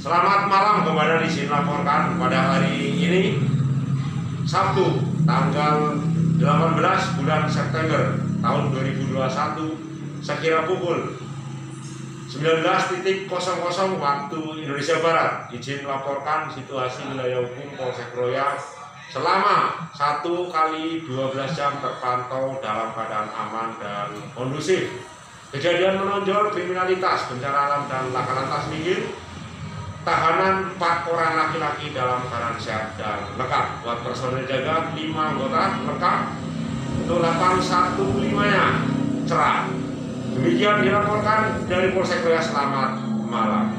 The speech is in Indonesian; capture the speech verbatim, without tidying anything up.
Selamat malam, kepada izin laporkan pada hari ini Sabtu tanggal delapan belas bulan September tahun dua ribu dua puluh satu sekira pukul sembilan belas waktu Indonesia Barat. Izin laporkan situasi wilayah hukum Polsek Roya selama satu kali dua belas jam terpantau dalam keadaan aman dan kondusif. Kejadian menonjol kriminalitas, bencana alam dan laka lantas minggir. Tahanan empat orang laki-laki dalam keadaan sehat dan lengkap. Buat personel jaga lima anggota lengkap. Untuk delapan satu lima nya cerah. Demikian dilaporkan dari Polsek Roya. Selamat malam.